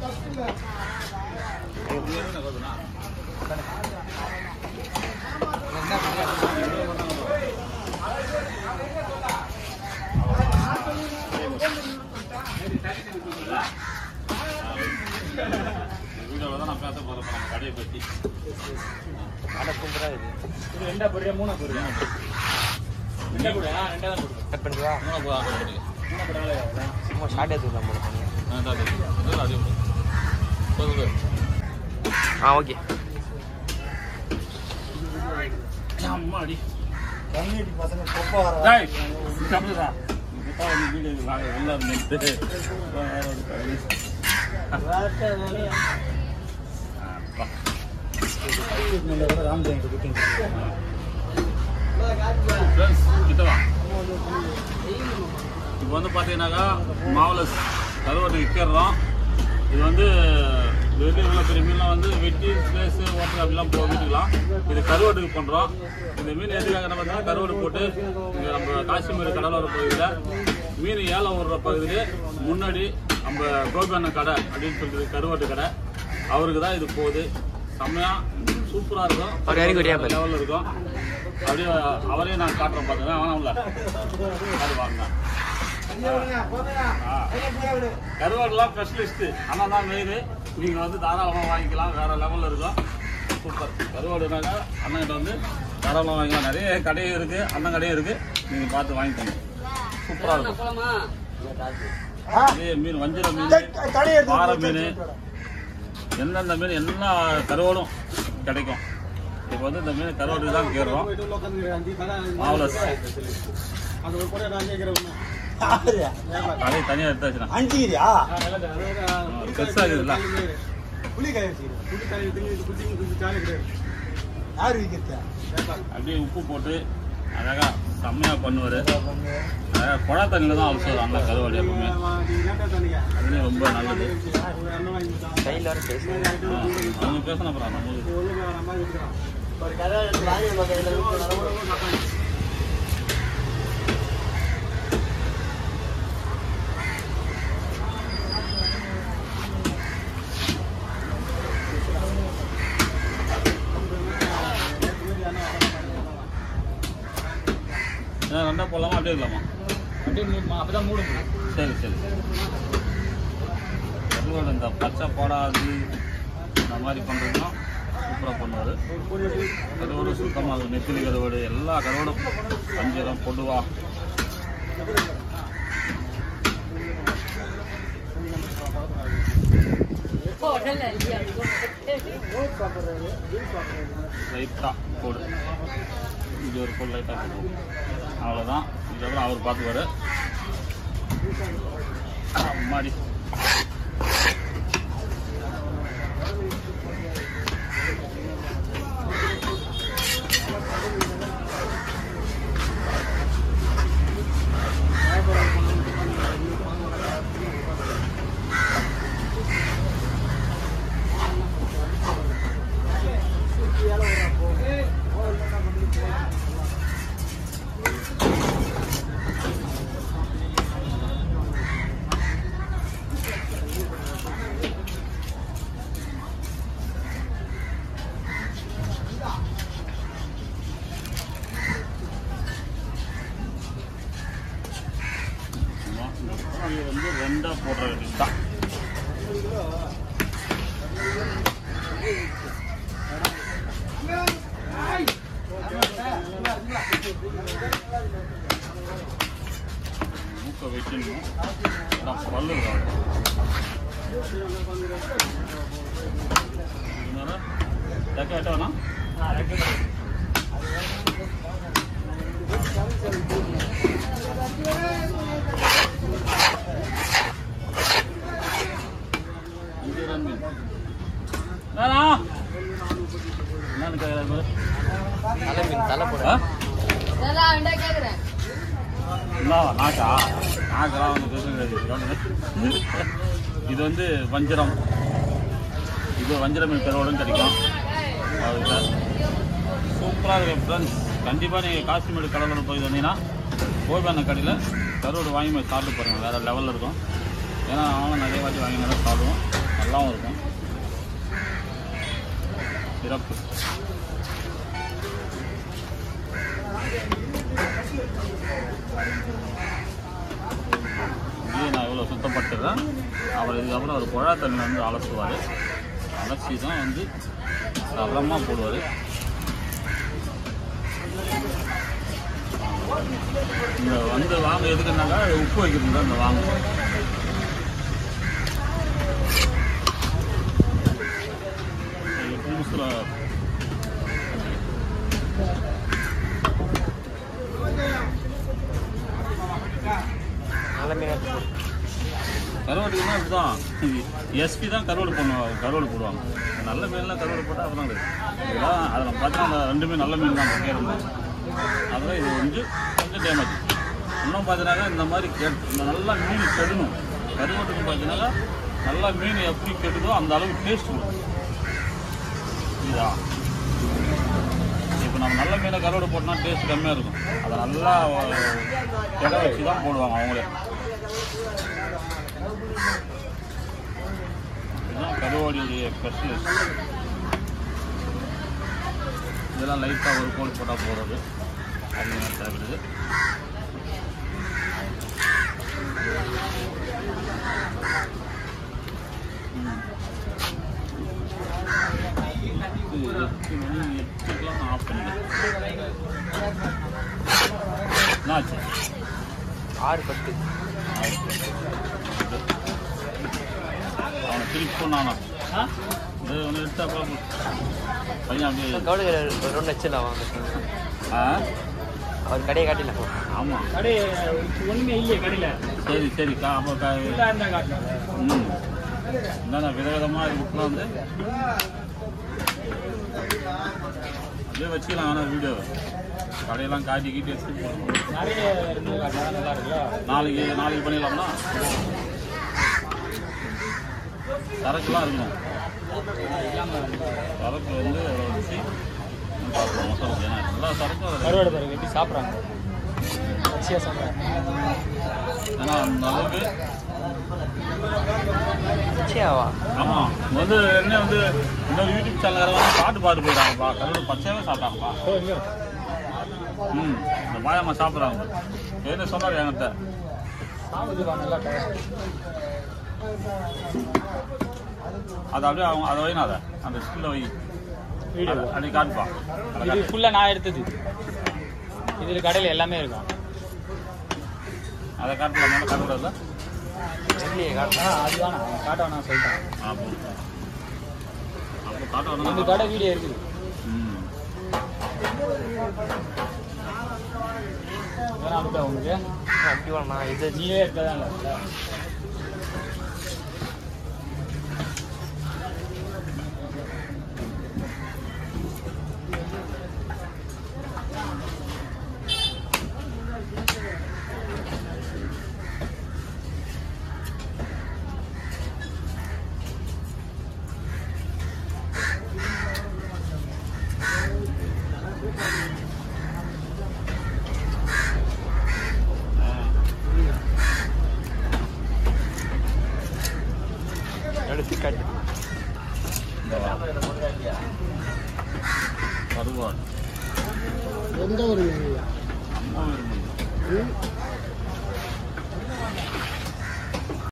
வீடியோவில் நான் பேச போகிறேன் நம்ம கடையை பற்றி. கடை சூப்பராக இருக்குது. இது 2 பொரியா 3 பொரியா 2 கூட 2 தான் கொடுக்கும். கட் பண்ணுவா 3 போதா கொடுக்குறீங்க. 3 போடாலே சும்மா ஷார்ட் எடுத்துக்கலாம் போல பண்ணுங்க. அதே போதும். ஓகே. அம்மாடி கம்யூனிட்டி பசங்க கொப்பா வர சாப்பிடுறா வீடு எல்லாம் நின்று இப்போ வந்து பார்த்தீங்கன்னாக்கா மாவுலஸ் கருவாட்டு விற்கிறோம். இது வந்து வெளியே உள்ள பெரிய மீன்லாம் வந்து வெட்டி ஸ்லேஸு ஓட்டர் அப்படிலாம் வீட்டுக்கலாம். இது கருவாட்டுக்கு பண்ணுறோம். இந்த மீன் எதுக்காக நம்ம பார்த்தீங்கன்னா கருவாடு போட்டு இங்கே நம்ம காசிமேடு கடலோர பகுதியில் மீன் ஏலம் விடுற பகுதியிலே முன்னாடி நம்ம கோபி கடை அப்படின்னு சொல்லிட்டு கருவாட்டு கடை அவருக்கு தான் இது போகுது. செம்மையாக சூப்பராக இருக்கும், லெவலில் இருக்கும். அப்படியே அவரையும் நான் காட்டுறேன் பார்த்துங்க. வேணாம்ல அது வாங்க. கருவாடுலாம் ஸ்பெஷலிஸ்ட் ஆனால் தான் மெயின். நீங்கள் வந்து தாராளமாக வாங்கிக்கலாம், வேற லெவலில் இருக்கும். சூப்பர் கருவாடுனாக்கா அண்ணன்கிட்ட வந்து தாராளமாக வாங்கிக்கலாம். நிறைய கடையும் இருக்குது, அண்ணன் கடையும் இருக்குது. நீங்கள் பார்த்து வாங்கிக்கோங்க, சூப்பராக இருக்கும். இதே மீன் வஞ்சிர மீன், பாறை மீன், எந்தெந்த மீன் எல்லா கருவாடும் கிடைக்கும். இப்போ வந்து இந்த மீன் கருவாட்டுக்கு தான் கேட்குறோம். மாவுலஸ் கடை தனியாக எடுத்தாச்சுண்ணா பெருசாக இருக்குதுல்ல. அப்படியே உப்பு போட்டு அழகாக செம்மையாக பண்ணுவார். அழகாக குழா தண்ணியில் தான் அவசியம் அந்த கருவாடு எப்பவுமே. அதுலேயும் ரொம்ப நல்லது. அவங்க பேசணும் அப்புறம் நம்மளுக்கு ரெண்டா போடலாமா அப்படியே இருக்கலாமா? அப்படியே அப்படிதான் மூடுங்க. சரி சரி சரி. கருவாடு இந்த பச்சை போடாது இந்த மாதிரி பண்ணுறதுனா சூப்பராக பண்ணுவார். கருவாடு சுத்தமாக நெத்திலி கருவாடு எல்லா கருவாடும் வஞ்சிரம் பொடுவா லைட்டாக போடு. இது ஒரு பொருள் லைட்டாக போடுவோம், அவ்வளோதான். இதெல்லாம் அவர் பார்த்துக்குவாரு. மாடி வந்து ரெண்டாக போடுற வேண்டியது தான். மூக்கை வைக்கணும், பல்லு வேணா இது வந்து வஞ்சிரம். இது வஞ்சிரம் மீன் கருவாடும் கிடைக்கும். சூப்பராக இருக்கு ஃப்ரெண்ட்ஸ். கண்டிப்பாக நீங்கள் காசிமேடு கடலோர போய் வந்தீங்கன்னா கோபி கடையில் கருவாடு வாங்கி போய் சாப்பிட்டு பாருங்கள், வேறு லெவலில் இருக்கும். ஏன்னா அவனும் நிறைய வாட்டி வாங்கி நல்லா சாப்பிடுவோம். நல்லாவும் இருக்கும். சிறப்பு. இங்கேயே நான் இவ்வளோ சுத்தப்பட்டுறேன். அவர் இதுக்கப்புறம் ஒரு குழா தண்ணி வந்து அலசுவார். அலசி தான் வந்து சரமாக போடுவார். இந்த வந்து வாங்க எதுக்குன்னாக்கா உப்பு வைக்கிறது தான் இந்த வாங்க. கருவாட்டுக்குன்னா இப்படிதான் எஸ்பி தான் கருவாடு போடுவாங்க. நல்ல மீன்லாம் கருவாடு போட்டால் அதெல்லாம் இதெல்லாம் அதில் பார்த்தீங்கன்னா அந்த 2 மீன் நல்ல மீன் தான் கேட்கணும். அதெல்லாம் இது கொஞ்சம் டேமேஜ். இன்னும் பார்த்தீங்கன்னாக்கா இந்த மாதிரி நல்லா மீன் கெடணும். கருவாட்டுக்கு பார்த்தீங்கன்னாக்கா நல்லா மீன் எப்படி கெடுதோ அந்த அளவுக்கு டேஸ்ட் கொடுக்கும். இதா இப்போ நம்ம நல்ல மீனை கருவாடு போட்டோம்னா டேஸ்ட் கம்மியாக இருக்கும். அதை நல்லா கெட வச்சு தான் போடுவாங்க அவங்களே. இதுதான் கருவாடியுடைய ஸ்பெஷலிஸ்ட். இதெல்லாம் லைட்டாக ஒரு கோல் போட்டால் போடுறது அதிகமாக தேவைப்படுது. ஆஃப் பண்ணிட்டேன். என்னாச்சு? 6:10. அவனை திருப்பி சொன்னானா இது ஒன்று எடுத்தா பையன் அப்படியே கவுடு ரொண்டு வச்சிடலாம் வாங்க. அவர் கடையை காட்டிடலாம். ஆமாம் கடை ஒன்றுமே இல்லையே கடையில். சரி சரி அப்போ என்னென்ன விதவிதமாக இருக்குலாம் வந்து அப்படியே வச்சுக்கலாம். ஆனால் வீடியோ கடையெல்லாம் காட்டி கீட்டி எடுத்துட்டு போகணும். நாளைக்கு பண்ணிடலாம்னா சரக்குலாம் இருக்கணும். சரக்கு வந்து வச்சு பார்ப்போம் மசாலா. ஏன்னா எல்லா சரக்கும் கருவாடு பாருங்க எப்படி சாப்பிட்றாங்க. பச்சையாக சாப்பிட்றாங்க. ஏன்னா அந்த அளவுக்கு பச்சையாவா? ஆமாம். வந்து என்ன வந்து இன்னொரு யூடியூப் சேனல் வந்து பாட்டு போயிட்டாங்கப்பா. கருவாடு பச்சையாகவே சாப்பிட்டாங்கப்பா. இந்த பாயம்மா சாப்பிட்றாங்க. என்ன சொன்னார் என்கிட்ட அது அப்படியே அவங்க அதை வைனாத அந்த ஸ்கில்ல வை அப்படி காட்டுப்பா. இது ஃபுல்லாக நான் எடுத்தது. இதில் கடையில் எல்லாமே இருக்கும். அதை காட்டலாமா? காட்டுறதா இல்லையே காட்டா. அதுதான் காட்ட வேணாம் சொல்லிட்டேன். அப்போ காட்ட வேணாம். இந்த கடை வீடியோ இருக்குது. அனுப்பா உங்களுக்கு அப்படி வேணா இது நீயே இருக்கதான் இல்லை. கருவாடு எந்த ஒரு